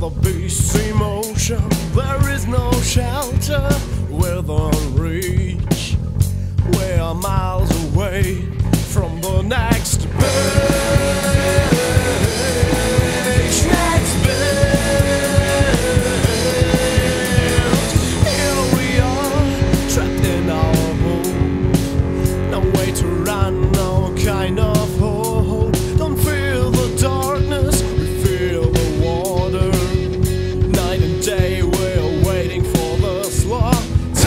the beast's emotion, there is no shelter within reach. We are miles away from the next page. Next page. Here we are, trapped in our home. No way to run, no kind of hope. Don't feel the darkness, we feel the water. Night and day, we're waiting for the slaughter.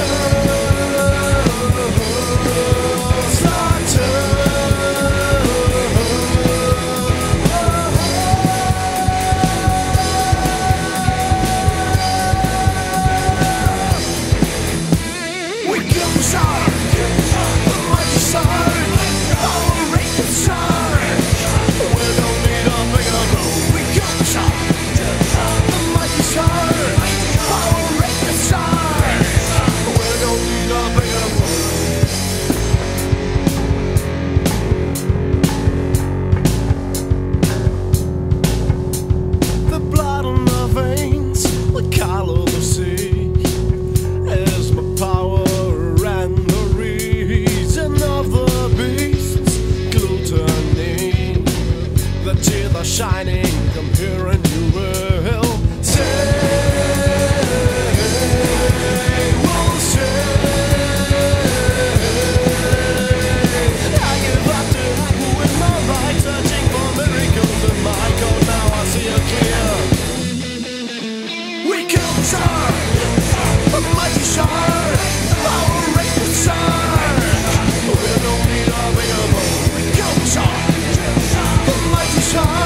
Shining, come here and you will say, we'll say, I give up to happen with my right, searching for miracles in my code. Now I see it clear. We killed the Tsar, a mighty shark, our rapist Tsar. We don't need a bigger boat. We killed the Tsar, a mighty shark.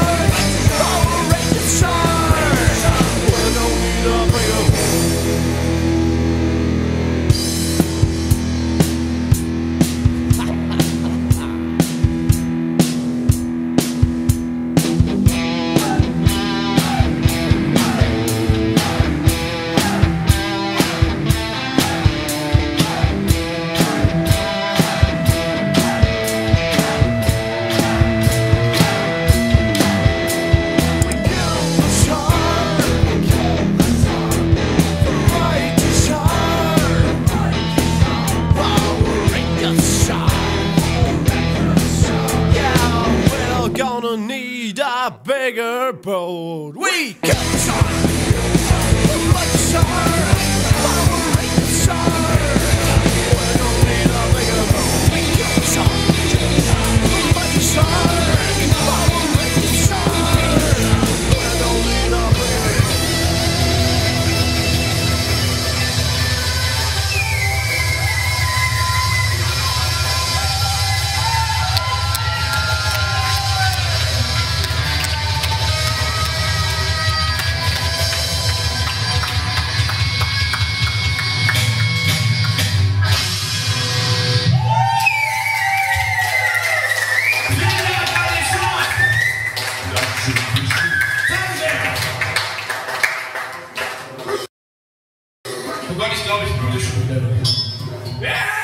Gonna need a bigger boat. We killed the Tsar, like the Tsar, like the Tsar. We don't need a bigger boat. We killed the Tsar, like the Tsar, like the Tsar. We don't need a bigger boat. Gar nicht, glaube ich, politisch. Ja!